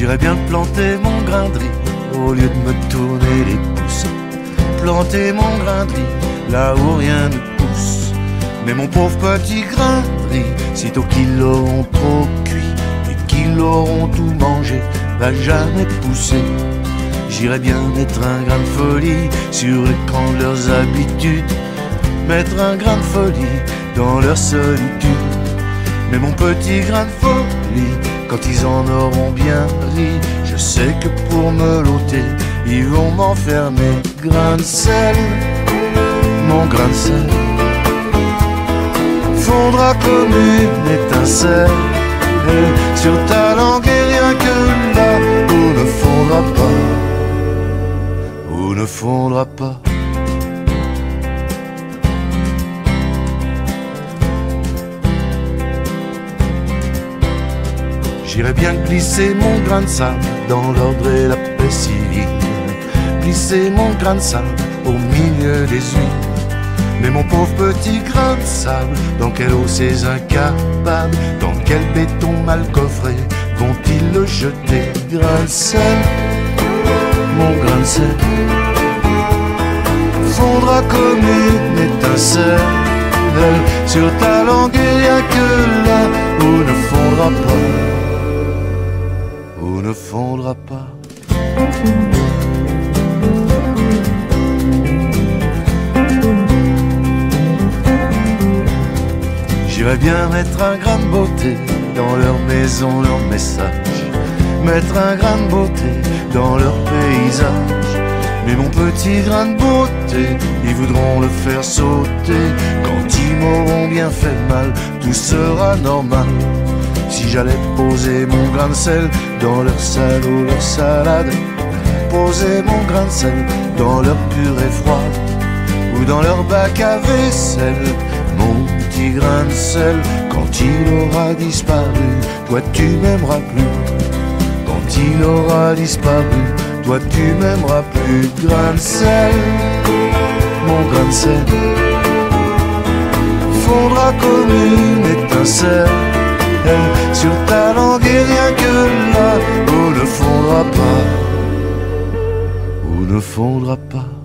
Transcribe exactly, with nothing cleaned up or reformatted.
J'irais bien planter mon grain de riz au lieu de me tourner les pouces. Planter mon grain de riz là où rien ne pousse. Mais mon pauvre petit grain de riz, sitôt qu'ils l'auront trop cuit et qu'ils l'auront tout mangé, va jamais pousser. J'irais bien mettre un grain de folie sur l'écran de leurs habitudes, mettre un grain de folie dans leur solitude. Mais mon petit grain de folie, quand ils en auront bien ri, je sais que pour me l'ôter, ils vont m'enfermer. Grain de sel, mon grain de sel, fondra comme une étincelle sur ta langue et rien que là où ne fondra pas, où ne fondra pas. J'irais bien glisser mon grain de sable dans l'ordre et la paix civile, glisser mon grain de sable au milieu des huiles. Mais mon pauvre petit grain de sable, dans quelle eau ces incapables, dans quel béton mal coffré vont-ils le jeter? Grain de sel, mon grain de sel, fondra comme une étincelle sur ta langue et rien que là où ne fondra pas, où ne fondra pas. J'irais bien mettre un grain de beauté dans leur maison, leur message, mettre un grain de beauté dans leur paysage. Mais mon petit grain de beauté, ils voudront le faire sauter. Quand ils m'auront bien fait mal, tout sera normal. Si j'allais poser mon grain de sel dans leur salaud, leur salade, poser mon grain de sel dans leur purée froide, ou dans leur bac à vaisselle, mon petit grain de sel, quand il aura disparu, toi tu m'aimeras plus. Quand il aura disparu, toi tu m'aimeras plus. Grain de sel, mon grain de sel, fondra comme une étincelle sur ta langue et rien que là où ne fondra pas, où ne fondra pas.